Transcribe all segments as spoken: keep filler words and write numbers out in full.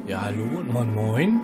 Ja, hallo und moin moin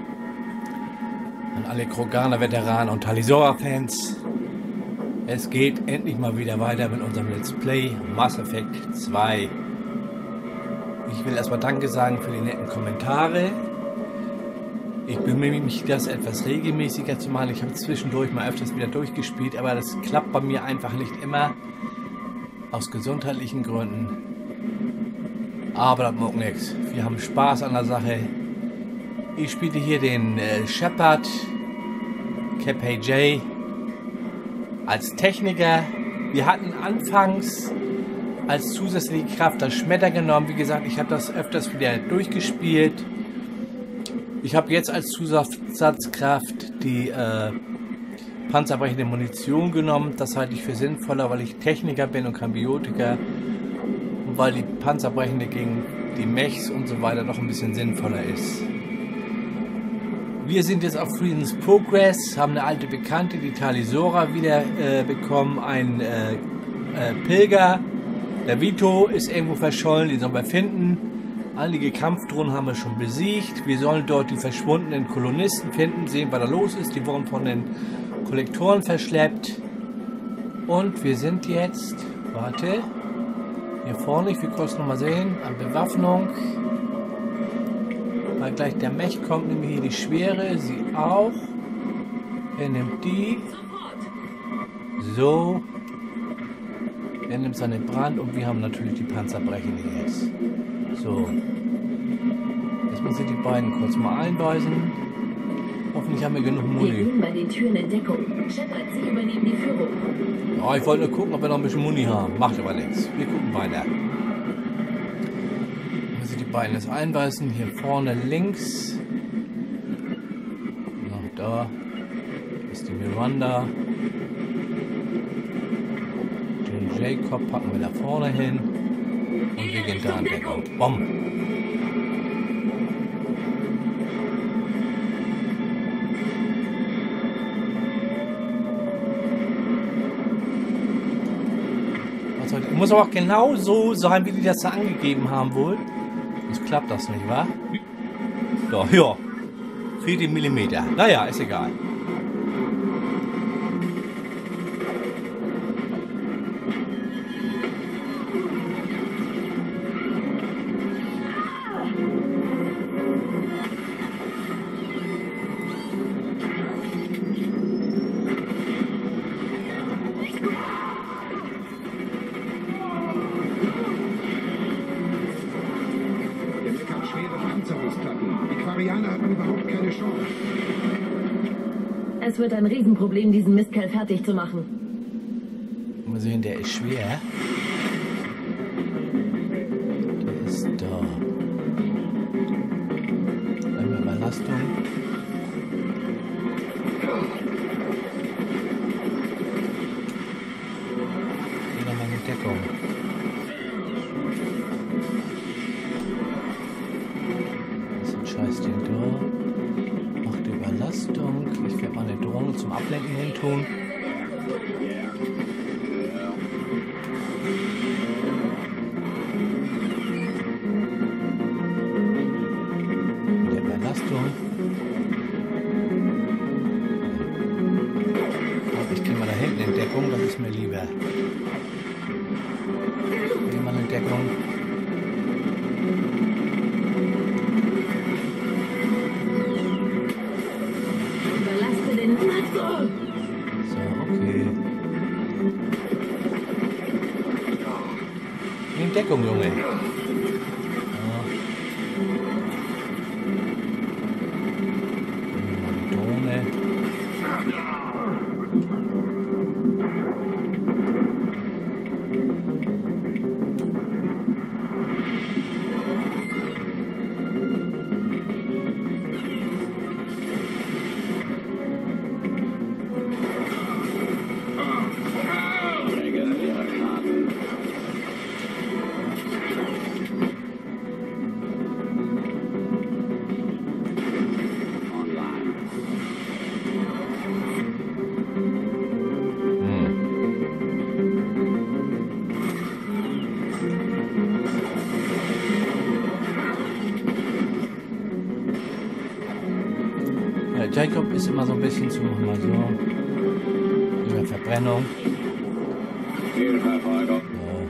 an alle Kroganer Veteranen und Talisora-Fans. Es geht endlich mal wieder weiter mit unserem Let's Play Mass Effect zwei. Ich will erstmal Danke sagen für die netten Kommentare. Ich bemühe mich, das etwas regelmäßiger zu machen. Ich habe zwischendurch mal öfters wieder durchgespielt, aber das klappt bei mir einfach nicht immer. Aus gesundheitlichen Gründen. Aber das macht nichts. Wir haben Spaß an der Sache. Ich spiele hier den äh, Shepard K P J als Techniker. Wir hatten anfangs als zusätzliche Kraft das Schmetter genommen. Wie gesagt, ich habe das öfters wieder durchgespielt. Ich habe jetzt als Zusatzkraft die äh, panzerbrechende Munition genommen. Das halte ich für sinnvoller, weil ich Techniker bin und kein Biotiker. Und weil die panzerbrechende gegen die Mechs und so weiter noch ein bisschen sinnvoller ist. Wir sind jetzt auf Freedom's Progress, haben eine alte Bekannte, die Talisora, wieder äh, bekommen. Ein äh, äh, Pilger, der Vito, ist irgendwo verschollen, den sollen wir finden. Einige Kampfdrohnen haben wir schon besiegt. Wir sollen dort die verschwundenen Kolonisten finden, sehen, was da los ist. Die wurden von den Kollektoren verschleppt. Und wir sind jetzt, warte, hier vorne, ich will kurz nochmal sehen, an Bewaffnung. Weil gleich der Mech kommt, nehmen wir hier die Schwere, sie auch. Er nimmt die. So. Er nimmt seine Brand und wir haben natürlich die Panzerbrechende jetzt. So. Jetzt muss ich die beiden kurz mal einweisen. Hoffentlich haben wir genug Muni. Bei den Türen in Deckung. Shepard, Sie übernehmen die Führung. Ja, ich wollte nur gucken, ob wir noch ein bisschen Muni haben. Macht aber nichts. Wir gucken weiter. Muss ich die beiden jetzt einweisen. Hier vorne links. Noch da ist die Miranda. Den Jacob packen wir da vorne hin. Und wir gehen da an Deckung. Bom! Muss aber auch genau so sein, wie die das da angegeben haben wohl. Sonst klappt das nicht, wa? Doch, ja. vierzig Millimeter. Naja, ist egal. Es wird ein Riesenproblem, diesen Mistkerl fertig zu machen. Mal sehen, der ist schwer. Der ist da. Einmal Überlastung. Hier nochmal mit Deckung. Das ist ein Scheißding da. Macht Überlastung. Ich werde mal eine Drohne zum Ablenken hin tun. Mit der Überlastung. Und ich gehe mal da hinten in Deckung, das ist mir lieber. Ich gehe mal in Deckung. So, okay. In Deckung, Junge. Ja. Mal die Drohne. Jacob ist immer so ein bisschen zu, machen wir so, über Verbrennung. So.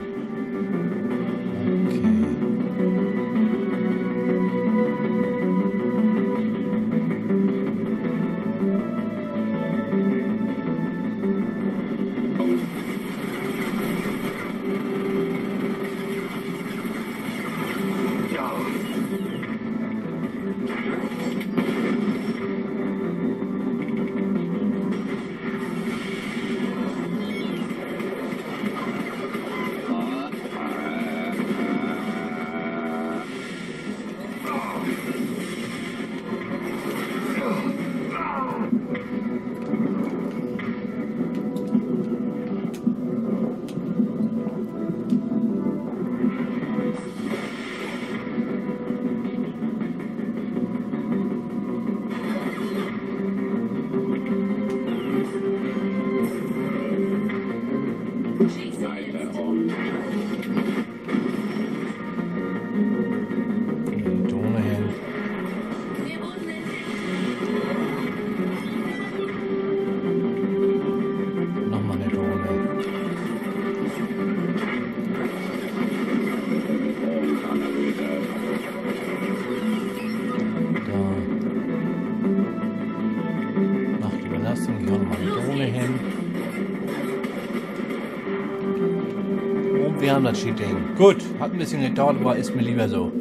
Wir haben das Cheating. Gut, hat ein bisschen gedauert, aber ist mir lieber so.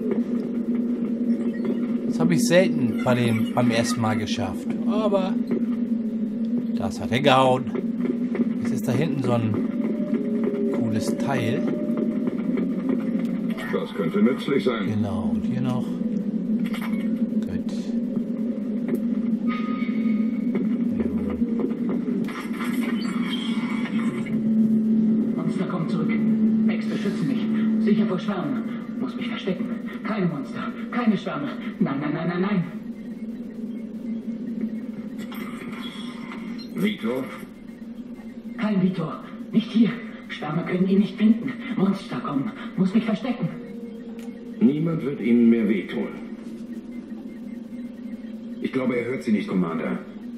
Das habe ich selten bei dem, beim ersten Mal geschafft. Aber das hat er gehauen. Jetzt ist da hinten so ein cooles Teil. Das könnte nützlich sein. Genau, und hier noch. Gut. Monster kommt zurück. Max, beschütze mich. Sicher vor Schwärmen. Muss mich verstecken. Keine Monster. Keine Schwärme. Nein, nein, nein, nein, nein. Vitor? Kein Vitor. Nicht hier. Schwärme können ihn nicht finden. Monster kommen. Muss mich verstecken. Niemand wird Ihnen mehr wehtun. Ich glaube, er hört Sie nicht, Commander.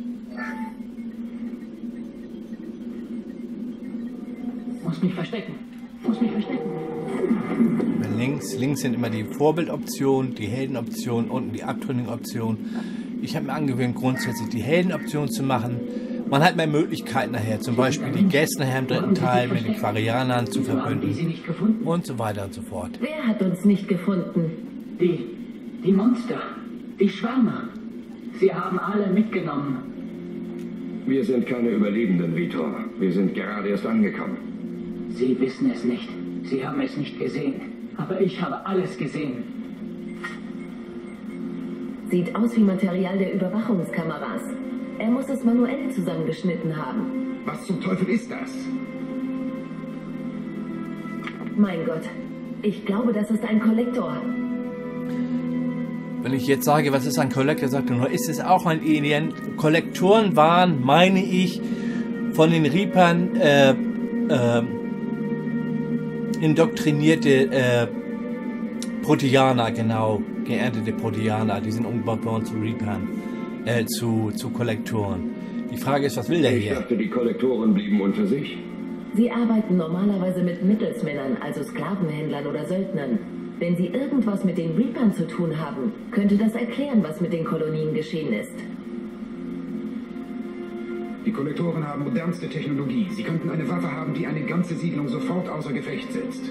Muss mich verstecken. Muss mich verstecken. Links, links sind immer die Vorbildoptionen, die Heldenoption, unten die Abtrünnigen-Option. Ich habe mir angewöhnt, grundsätzlich die Heldenoption zu machen. Man hat mehr Möglichkeiten nachher, zum Beispiel die Gäste nachher im dritten Teil mit den Quarianern zu verbünden und so weiter und so fort. Wer hat uns nicht gefunden? Die, die Monster, die Schwärme. Sie haben alle mitgenommen. Wir sind keine Überlebenden, Vitor. Wir sind gerade erst angekommen. Sie wissen es nicht. Sie haben es nicht gesehen. Aber ich habe alles gesehen. Sieht aus wie Material der Überwachungskameras. Er muss es manuell zusammengeschnitten haben. Was zum Teufel ist das? Mein Gott, ich glaube, das ist ein Kollektor. Wenn ich jetzt sage, was ist ein Kollektor, sagt er nur, ist es auch ein Alien? Kollektoren waren, meine ich, von den Reapern äh, äh, indoktrinierte äh, Proteaner, genau, geerntete Proteaner, die sind umgebaut worden zu Reapern, äh, zu, zu Kollektoren. Die Frage ist, was will der Ich hier? dachte, die Kollektoren blieben unter sich. Sie arbeiten normalerweise mit Mittelsmännern, also Sklavenhändlern oder Söldnern. Wenn sie irgendwas mit den Reapern zu tun haben, könnte das erklären, was mit den Kolonien geschehen ist. Die Kollektoren haben modernste Technologie. Sie könnten eine Waffe haben, die eine ganze Siedlung sofort außer Gefecht setzt.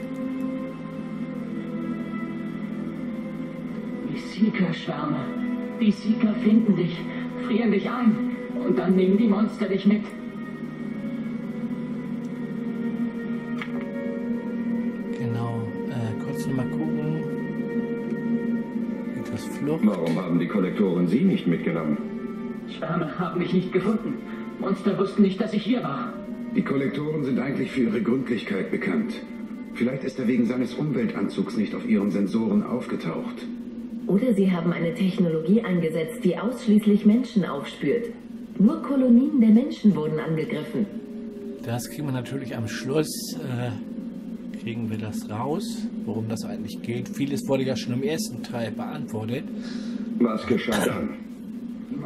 Die Seeker-Schwärme. Die Seeker finden dich, frieren dich ein und dann nehmen die Monster dich mit. Genau, äh, kurz noch mal gucken. Geht das Flucht? Warum haben die Kollektoren Sie nicht mitgenommen? Schwärme haben mich nicht gefunden. Monster wussten nicht, dass ich hier war. Die Kollektoren sind eigentlich für ihre Gründlichkeit bekannt. Vielleicht ist er wegen seines Umweltanzugs nicht auf ihren Sensoren aufgetaucht. Oder sie haben eine Technologie eingesetzt, die ausschließlich Menschen aufspürt. Nur Kolonien der Menschen wurden angegriffen. Das kriegen wir natürlich am Schluss, äh, kriegen wir das raus, worum das eigentlich geht. Vieles wurde ja schon im ersten Teil beantwortet. Was geschah dann? Die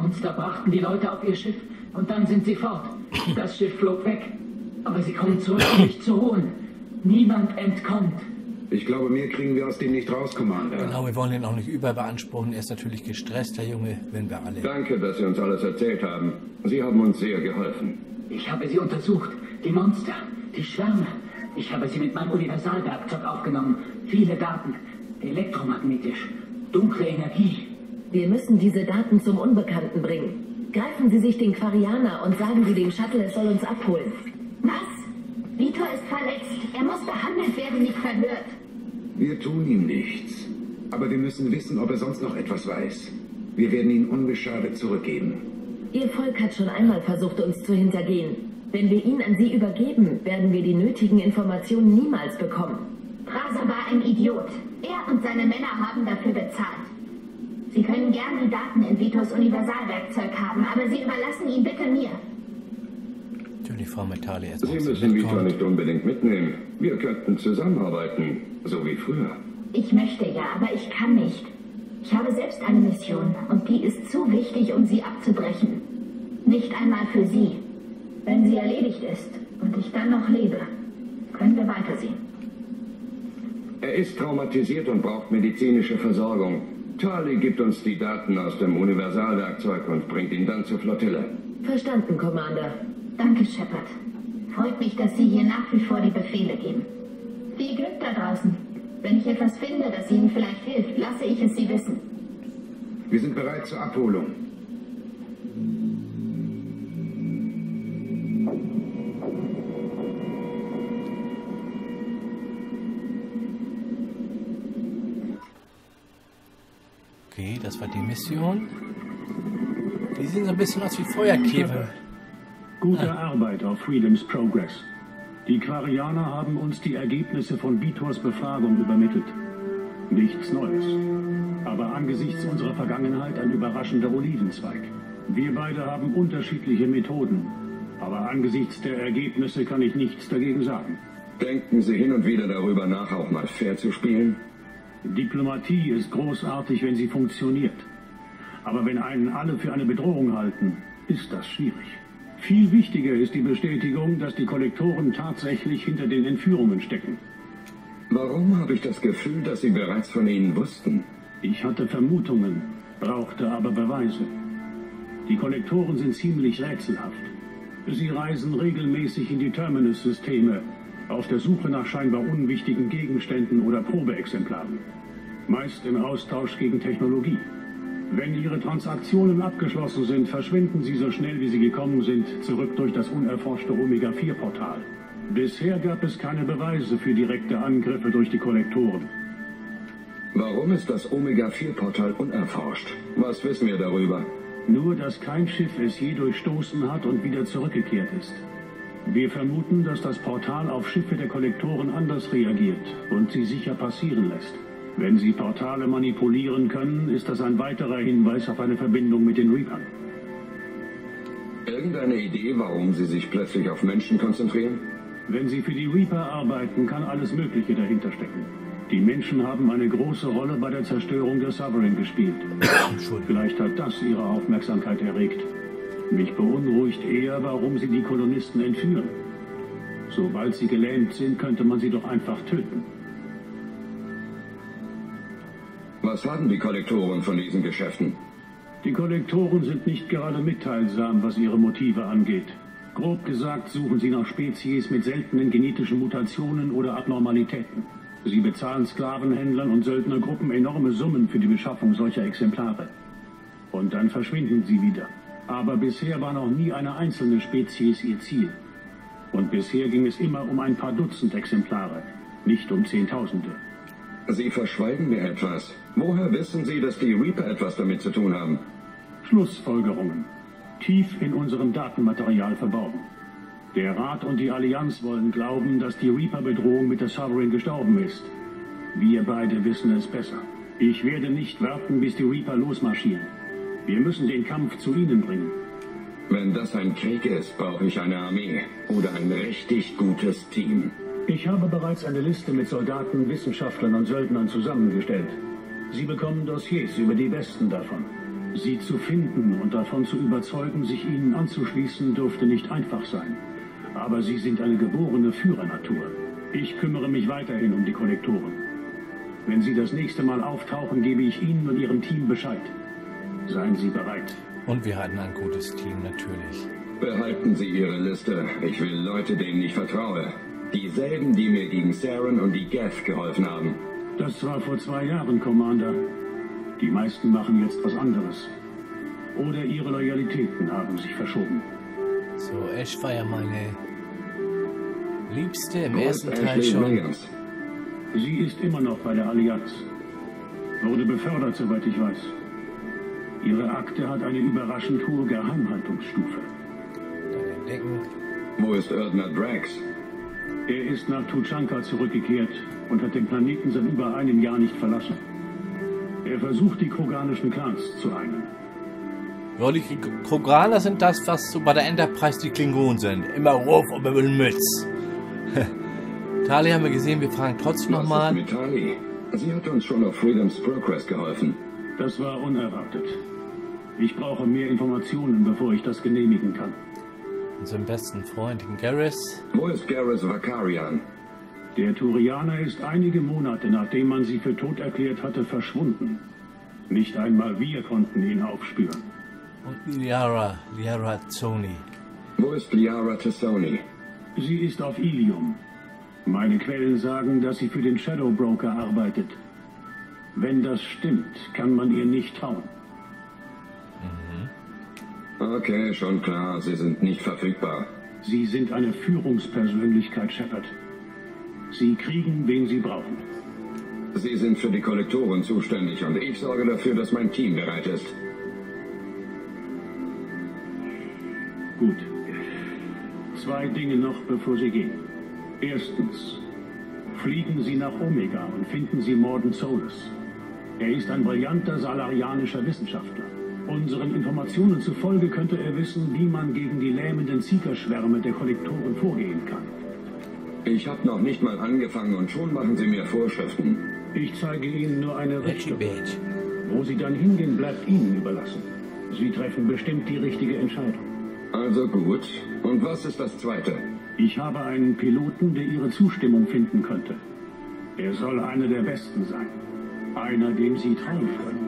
Monster brachten die Leute auf ihr Schiff und dann sind sie fort. Das Schiff flog weg. Aber sie kommen zurück, um mich zu holen. Niemand entkommt. Ich glaube, mehr kriegen wir aus dem nicht raus, Commander. Genau, wir wollen ihn auch nicht überbeanspruchen. Er ist natürlich gestresst, der Junge, wenn wir alle... Danke, dass Sie uns alles erzählt haben. Sie haben uns sehr geholfen. Ich habe sie untersucht. Die Monster, die Schwärme. Ich habe sie mit meinem Universalwerkzeug aufgenommen. Viele Daten. Elektromagnetisch. Dunkle Energie. Wir müssen diese Daten zum Unbekannten bringen. Greifen Sie sich den Quarianer und sagen Sie dem Shuttle, es soll uns abholen. Was? Vitor ist verletzt. Er muss behandelt werden, nicht verhört. Wir tun ihm nichts. Aber wir müssen wissen, ob er sonst noch etwas weiß. Wir werden ihn unbeschadet zurückgeben. Ihr Volk hat schon einmal versucht, uns zu hintergehen. Wenn wir ihn an Sie übergeben, werden wir die nötigen Informationen niemals bekommen. Prasa war ein Idiot. Er und seine Männer haben dafür bezahlt. Sie können gern die Daten in Vitors Universalwerkzeug haben, aber Sie überlassen ihn bitte mir. Natürlich, Frau Metali, erst Sie müssen Vitor nicht unbedingt mitnehmen. Wir könnten zusammenarbeiten, so wie früher. Ich möchte ja, aber ich kann nicht. Ich habe selbst eine Mission und die ist zu wichtig, um sie abzubrechen. Nicht einmal für Sie. Wenn sie erledigt ist und ich dann noch lebe, können wir weitersehen. Er ist traumatisiert und braucht medizinische Versorgung. Tali gibt uns die Daten aus dem Universalwerkzeug und bringt ihn dann zur Flottille. Verstanden, Commander. Danke, Shepard. Freut mich, dass Sie hier nach wie vor die Befehle geben. Viel Glück da draußen. Wenn ich etwas finde, das Ihnen vielleicht hilft, lasse ich es Sie wissen. Wir sind bereit zur Abholung. Okay, das war die Mission. Die sehen so ein bisschen aus wie Feuerkäfer. Gute Arbeit auf Freedom's Progress. Die Quarianer haben uns die Ergebnisse von Vitors Befragung übermittelt. Nichts Neues. Aber angesichts unserer Vergangenheit ein überraschender Olivenzweig. Wir beide haben unterschiedliche Methoden. Aber angesichts der Ergebnisse kann ich nichts dagegen sagen. Denken Sie hin und wieder darüber nach, auch mal fair zu spielen? Diplomatie ist großartig, wenn sie funktioniert. Aber wenn einen alle für eine Bedrohung halten, ist das schwierig. Viel wichtiger ist die Bestätigung, dass die Kollektoren tatsächlich hinter den Entführungen stecken. Warum habe ich das Gefühl, dass Sie bereits von ihnen wussten? Ich hatte Vermutungen, brauchte aber Beweise. Die Kollektoren sind ziemlich rätselhaft. Sie reisen regelmäßig in die Terminus-Systeme, auf der Suche nach scheinbar unwichtigen Gegenständen oder Probeexemplaren. Meist im Austausch gegen Technologie. Wenn ihre Transaktionen abgeschlossen sind, verschwinden sie so schnell wie sie gekommen sind, zurück durch das unerforschte Omega vier Portal. Bisher gab es keine Beweise für direkte Angriffe durch die Kollektoren. Warum ist das Omega vier Portal unerforscht? Was wissen wir darüber? Nur, dass kein Schiff es je durchstoßen hat und wieder zurückgekehrt ist. Wir vermuten, dass das Portal auf Schiffe der Kollektoren anders reagiert und sie sicher passieren lässt. Wenn sie Portale manipulieren können, ist das ein weiterer Hinweis auf eine Verbindung mit den Reapern. Irgendeine Idee, warum sie sich plötzlich auf Menschen konzentrieren? Wenn sie für die Reaper arbeiten, kann alles Mögliche dahinter stecken. Die Menschen haben eine große Rolle bei der Zerstörung der Sovereign gespielt. Vielleicht hat das ihre Aufmerksamkeit erregt. Mich beunruhigt eher, warum sie die Kolonisten entführen. Sobald sie gelähmt sind, könnte man sie doch einfach töten. Was haben die Kollektoren von diesen Geschäften? Die Kollektoren sind nicht gerade mitteilsam, was ihre Motive angeht. Grob gesagt suchen sie nach Spezies mit seltenen genetischen Mutationen oder Abnormalitäten. Sie bezahlen Sklavenhändlern und Söldnergruppen enorme Summen für die Beschaffung solcher Exemplare. Und dann verschwinden sie wieder. Aber bisher war noch nie eine einzelne Spezies ihr Ziel. Und bisher ging es immer um ein paar Dutzend Exemplare, nicht um Zehntausende. Sie verschweigen mir etwas. Woher wissen Sie, dass die Reaper etwas damit zu tun haben? Schlussfolgerungen. Tief in unserem Datenmaterial verborgen. Der Rat und die Allianz wollen glauben, dass die Reaper-Bedrohung mit der Sovereign gestorben ist. Wir beide wissen es besser. Ich werde nicht warten, bis die Reaper losmarschieren. Wir müssen den Kampf zu ihnen bringen. Wenn das ein Krieg ist, brauche ich eine Armee oder ein richtig gutes Team. Ich habe bereits eine Liste mit Soldaten, Wissenschaftlern und Söldnern zusammengestellt. Sie bekommen Dossiers über die besten davon. Sie zu finden und davon zu überzeugen, sich ihnen anzuschließen, dürfte nicht einfach sein. Aber sie sind eine geborene Führernatur. Ich kümmere mich weiterhin um die Kollektoren. Wenn sie das nächste Mal auftauchen, gebe ich Ihnen und Ihrem Team Bescheid. Seien Sie bereit. Und wir hatten ein gutes Team, natürlich. Behalten Sie Ihre Liste. Ich will Leute, denen ich vertraue. Dieselben, die mir gegen Saren und die Geth geholfen haben. Das war vor zwei Jahren, Commander. Die meisten machen jetzt was anderes. Oder ihre Loyalitäten haben sich verschoben. So, Ash war ja meine Liebste im Wo ersten ist Teil Ashley schon. Williams? Sie ist immer noch bei der Allianz. Wurde befördert, soweit ich weiß. Ihre Akte hat eine überraschend hohe Geheimhaltungsstufe. Dann entdecken. Wo ist Erdner Drax? Er ist nach Tuchanka zurückgekehrt und hat den Planeten seit über einem Jahr nicht verlassen. Er versucht, die kroganischen Clans zu einen. Ja, die Kroganer sind das, was so bei der Enterprise die Klingonen sind. Immer Ruf und immer Mütz. Tali haben wir gesehen, wir fragen trotzdem Was nochmal. ist mit Tali? Sie hat uns schon auf Freedom's Progress geholfen. Das war unerwartet. Ich brauche mehr Informationen, bevor ich das genehmigen kann. Unseren besten Freund, den Garrus. Wo ist Garrus Vakarian? Der Turianer ist einige Monate, nachdem man sie für tot erklärt hatte, verschwunden. Nicht einmal wir konnten ihn aufspüren. Und Liara, Liara Zoni. Wo ist Liara Tassoni? Sie ist auf Ilium. Meine Quellen sagen, dass sie für den Shadow Broker arbeitet. Wenn das stimmt, kann man ihr nicht trauen. Okay, schon klar, Sie sind nicht verfügbar. Sie sind eine Führungspersönlichkeit, Shepard. Sie kriegen, wen Sie brauchen. Sie sind für die Kollektoren zuständig und ich sorge dafür, dass mein Team bereit ist. Gut. Zwei Dinge noch, bevor Sie gehen. Erstens, fliegen Sie nach Omega und finden Sie Morden Solus. Er ist ein brillanter salarianischer Wissenschaftler. Unseren Informationen zufolge könnte er wissen, wie man gegen die lähmenden Ziegerschwärme der Kollektoren vorgehen kann. Ich habe noch nicht mal angefangen und schon machen Sie mir Vorschriften. Ich zeige Ihnen nur eine Richtung. Bitch. Wo Sie dann hingehen, bleibt Ihnen überlassen. Sie treffen bestimmt die richtige Entscheidung. Also gut. Und was ist das Zweite? Ich habe einen Piloten, der Ihre Zustimmung finden könnte. Er soll einer der Besten sein. Einer, dem Sie trauen können.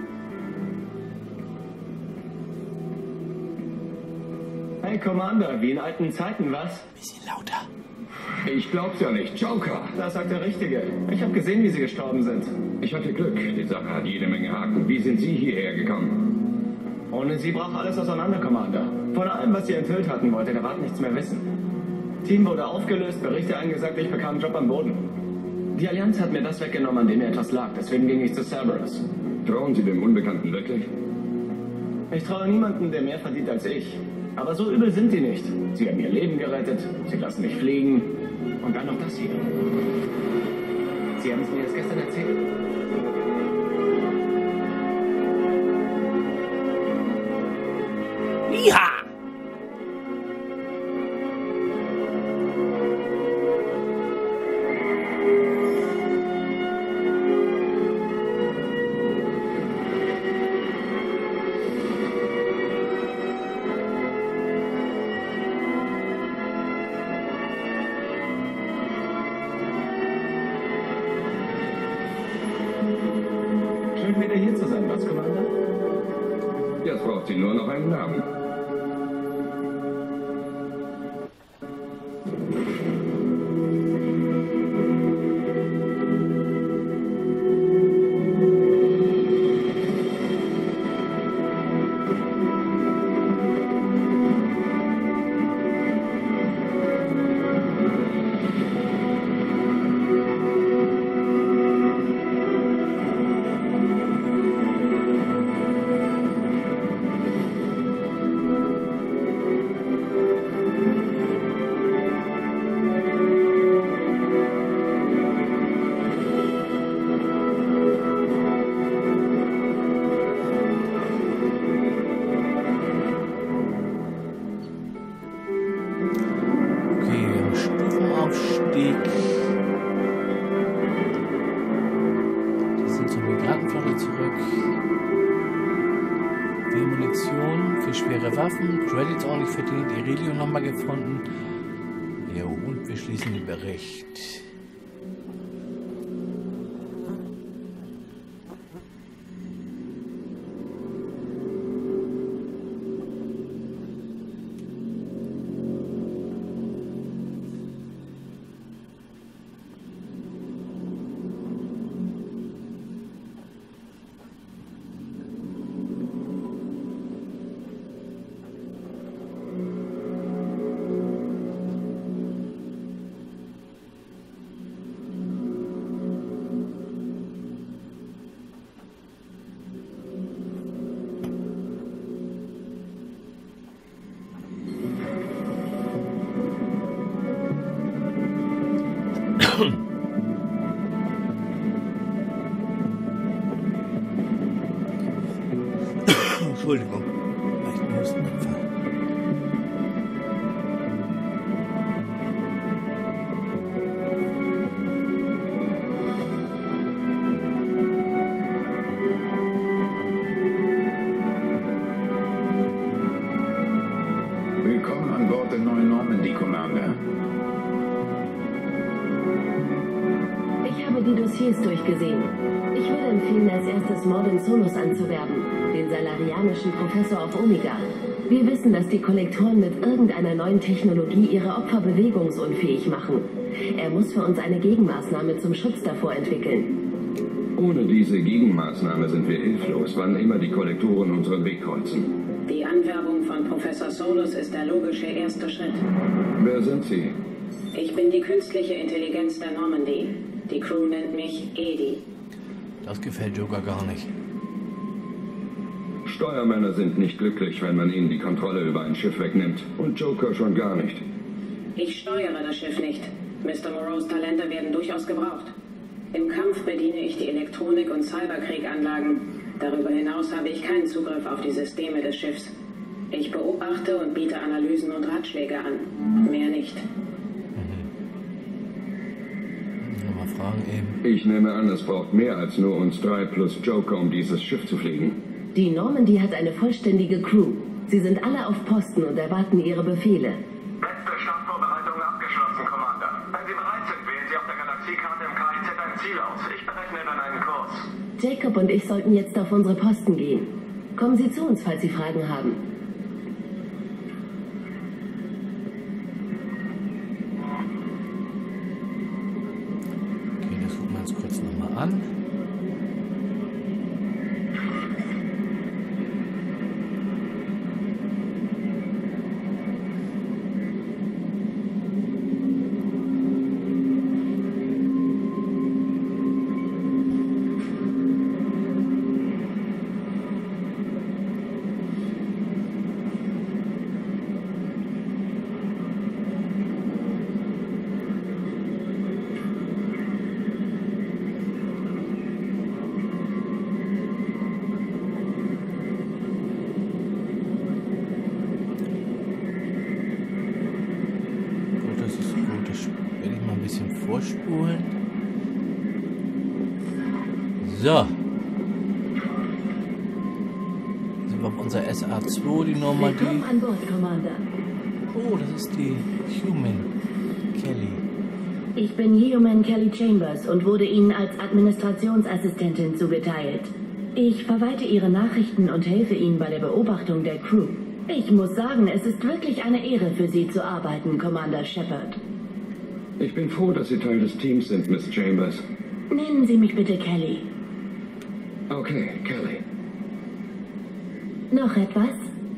Hey, Commander, wie in alten Zeiten, was? Bisschen lauter. Ich glaub's ja nicht. Joker! Das sagt der Richtige. Ich habe gesehen, wie Sie gestorben sind. Ich hatte Glück. Die Sache hat jede Menge Haken. Wie sind Sie hierher gekommen? Ohne Sie brach alles auseinander, Commander. Von allem, was Sie enthüllt hatten, wollte der Rat nichts mehr wissen. Team wurde aufgelöst, Berichte eingesagt, ich bekam einen Job am Boden. Die Allianz hat mir das weggenommen, an dem mir etwas lag. Deswegen ging ich zu Cerberus. Trauen Sie dem Unbekannten wirklich? Ich traue niemandem, der mehr verdient als ich. Aber so übel sind die nicht. Sie haben ihr Leben gerettet, sie lassen mich fliegen. Und dann noch das hier. Sie haben es mir erst gestern erzählt. Ja! Schön wieder hier zu sein, was, Commander? Jetzt braucht sie nur noch einen Namen. schwere Waffen, Credits ordentlich verdient, Irelium nochmal gefunden. Jo, und wir schließen den Bericht. Entschuldigung, vielleicht ein Hustenanfall. Willkommen an Bord der neuen Normandy, Commander. Ich habe die Dossiers durchgesehen. Ich würde empfehlen, als erstes Mordin Solus anzuwerben, den salarianischen Professor auf Omega. Wir wissen, dass die Kollektoren mit irgendeiner neuen Technologie ihre Opfer bewegungsunfähig machen. Er muss für uns eine Gegenmaßnahme zum Schutz davor entwickeln. Ohne diese Gegenmaßnahme sind wir hilflos, wann immer die Kollektoren unseren Weg kreuzen. Die Anwerbung von Professor Solus ist der logische erste Schritt. Wer sind Sie? Ich bin die künstliche Intelligenz der Normandy. Die Crew nennt mich Edi. Das gefällt Joker gar nicht. Steuermänner sind nicht glücklich, wenn man ihnen die Kontrolle über ein Schiff wegnimmt. Und Joker schon gar nicht. Ich steuere das Schiff nicht. Mister Moreaus Talente werden durchaus gebraucht. Im Kampf bediene ich die Elektronik- und Cyberkrieganlagen. Darüber hinaus habe ich keinen Zugriff auf die Systeme des Schiffs. Ich beobachte und biete Analysen und Ratschläge an. Mehr nicht. Mal fragen eben. Ich nehme an, es braucht mehr als nur uns drei plus Joker, um dieses Schiff zu fliegen. Die Normandy hat eine vollständige Crew. Sie sind alle auf Posten und erwarten ihre Befehle. Letzte Startvorbereitung abgeschlossen, Commander. Wenn Sie bereit sind, wählen Sie auf der Galaxiekarte im K I Z ein Ziel aus. Ich berechne dann einen Kurs. Jacob und ich sollten jetzt auf unsere Posten gehen. Kommen Sie zu uns, falls Sie Fragen haben. Okay, das gucken wir uns kurz nochmal an. Vorspulen. So. Sind wir auf unser S A zwei, die Normandie. Willkommen an Bord, Commander. Oh, das ist die Human Kelly. Ich bin Human Kelly Chambers und wurde Ihnen als Administrationsassistentin zugeteilt. Ich verwalte Ihre Nachrichten und helfe Ihnen bei der Beobachtung der Crew. Ich muss sagen, es ist wirklich eine Ehre für Sie zu arbeiten, Commander Shepard. Ich bin froh, dass Sie Teil des Teams sind, Miss Chambers. Nennen Sie mich bitte Kelly. Okay, Kelly. Noch etwas?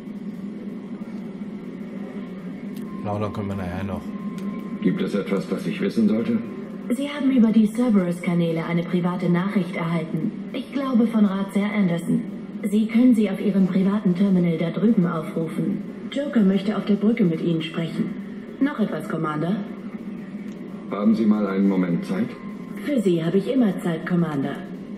Plaudern können wir nachher noch. Gibt es etwas, das ich wissen sollte? Sie haben über die Cerberus-Kanäle eine private Nachricht erhalten. Ich glaube von Ratsherr Anderson. Sie können sie auf Ihrem privaten Terminal da drüben aufrufen. Joker möchte auf der Brücke mit Ihnen sprechen. Noch etwas, Commander? Haben Sie mal einen Moment Zeit? Für Sie habe ich immer Zeit, Commander.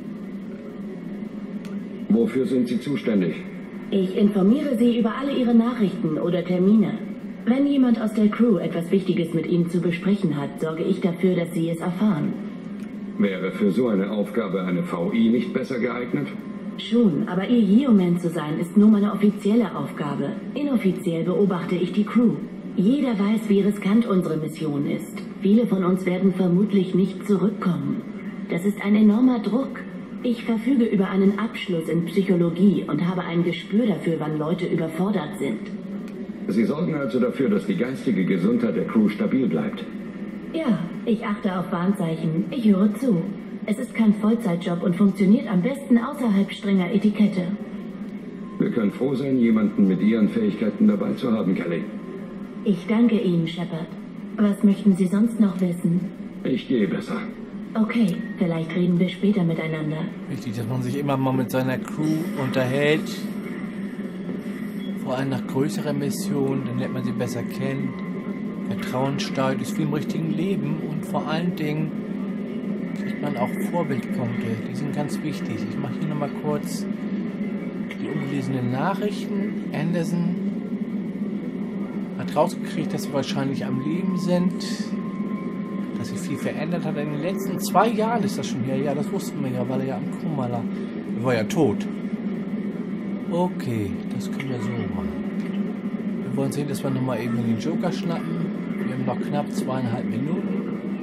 Wofür sind Sie zuständig? Ich informiere Sie über alle Ihre Nachrichten oder Termine. Wenn jemand aus der Crew etwas Wichtiges mit Ihnen zu besprechen hat, sorge ich dafür, dass Sie es erfahren. Wäre für so eine Aufgabe eine V I nicht besser geeignet? Schon, aber ihr Yeoman zu sein, ist nur meine offizielle Aufgabe. Inoffiziell beobachte ich die Crew. Jeder weiß, wie riskant unsere Mission ist. Viele von uns werden vermutlich nicht zurückkommen. Das ist ein enormer Druck. Ich verfüge über einen Abschluss in Psychologie und habe ein Gespür dafür, wann Leute überfordert sind. Sie sorgen also dafür, dass die geistige Gesundheit der Crew stabil bleibt. Ja, ich achte auf Warnzeichen. Ich höre zu. Es ist kein Vollzeitjob und funktioniert am besten außerhalb strenger Etikette. Wir können froh sein, jemanden mit Ihren Fähigkeiten dabei zu haben, Kelly. Ich danke Ihnen, Shepard. Was möchten Sie sonst noch wissen? Ich gehe besser. Okay, vielleicht reden wir später miteinander. Wichtig, dass man sich immer mal mit seiner Crew unterhält. Vor allem nach größeren Missionen, dann lernt man sie besser kennen. Vertrauen steigt, ist wie im richtigen Leben und vor allen Dingen kriegt man auch Vorbildpunkte. Die sind ganz wichtig. Ich mache hier nochmal kurz die ungelesenen Nachrichten. Anderson hat rausgekriegt, dass sie wahrscheinlich am Leben sind. Dass sich viel verändert hat. In den letzten zwei Jahren ist das schon her. Ja, das wussten wir ja, weil er ja am Koma lag. Er war ja tot. Okay, das können wir so machen. Wir wollen sehen, dass wir nochmal eben den Joker schnappen. Wir haben noch knapp zweieinhalb Minuten.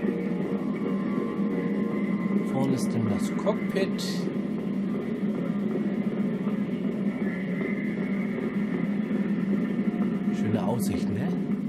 Vorne ist dann das Cockpit. Schöne Aussicht, ne?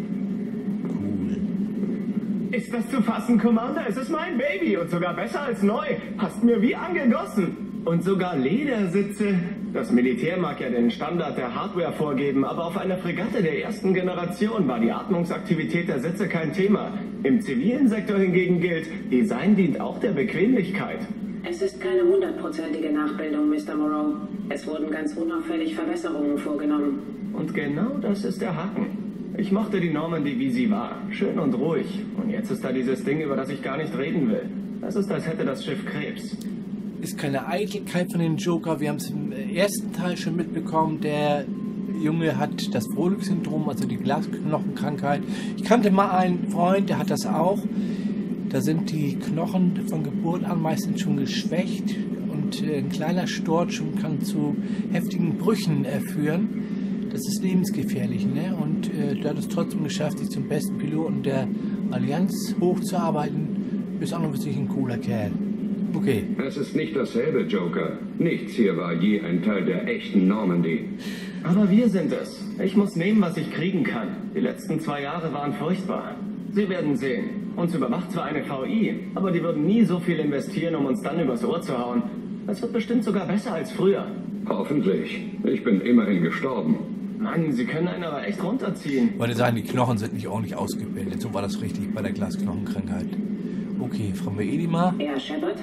Cool. Ist das zu fassen, Commander? Es ist mein Baby und sogar besser als neu. Passt mir wie angegossen. Und sogar Ledersitze. Das Militär mag ja den Standard der Hardware vorgeben, aber auf einer Fregatte der ersten Generation war die Atmungsaktivität der Sitze kein Thema. Im zivilen Sektor hingegen gilt, Design dient auch der Bequemlichkeit. Es ist keine hundertprozentige Nachbildung, Mister Moreau. Es wurden ganz unauffällig Verbesserungen vorgenommen. Und genau das ist der Haken. Ich mochte die Normandy, wie sie war. Schön und ruhig. Und jetzt ist da dieses Ding, über das ich gar nicht reden will. Das ist, als hätte das Schiff Krebs. Ist keine Eitelkeit von den Joker. Wir haben es im ersten Teil schon mitbekommen. Der Junge hat das Frohlich-Syndrom, also die Glasknochenkrankheit. Ich kannte mal einen Freund, der hat das auch. Da sind die Knochen von Geburt an meistens schon geschwächt und ein kleiner Sturz kann zu heftigen Brüchen äh, führen. Das ist lebensgefährlich, ne? Und äh, der hat es trotzdem geschafft, sich zum besten Piloten der Allianz hochzuarbeiten. Ist auch noch wirklich ein cooler Kerl. Okay. Es ist nicht dasselbe, Joker. Nichts hier war je ein Teil der echten Normandy. Aber wir sind es. Ich muss nehmen, was ich kriegen kann. Die letzten zwei Jahre waren furchtbar. Sie werden sehen. Uns überwacht zwar eine V I, aber die würden nie so viel investieren, um uns dann übers Ohr zu hauen. Es wird bestimmt sogar besser als früher. Hoffentlich. Ich bin immerhin gestorben. Mann, Sie können einen aber echt runterziehen. Ich wollte sagen, die Knochen sind nicht ordentlich ausgebildet. So war das richtig bei der Glasknochenkrankheit. Okay, Frau Edima. Ja, Shepard?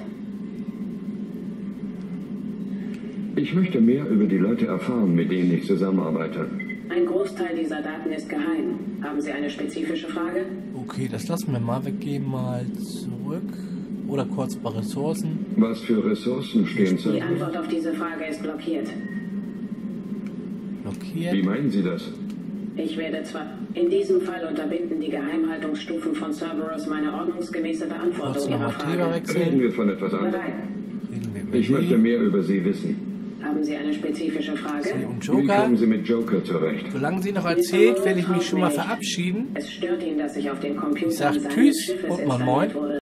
Ich möchte mehr über die Leute erfahren, mit denen ich zusammenarbeite. Ein Großteil dieser Daten ist geheim. Haben Sie eine spezifische Frage? Okay, das lassen wir mal. Wir gehen mal zurück. Oder kurz bei Ressourcen. Was für Ressourcen stehen zu? Die Antwort auf diese Frage ist blockiert. Blockiert? Wie meinen Sie das? Ich werde zwar... In diesem Fall unterbinden die Geheimhaltungsstufen von Cerberus meine ordnungsgemäße Beantwortung Ihrer Frage. Reden wir von etwas anderem. Reden wir über Ich Sie. möchte mehr über Sie wissen. Haben Sie eine spezifische Frage? Sie und Wie Joker. kommen Sie mit Joker zurecht? Solange sie noch erzählt, werde ich mich schon mal verabschieden. Es stört ihn, dass ich auf den Computern Ich sag seines Tschüss Schiffes und Moin Moin. installiert wurde.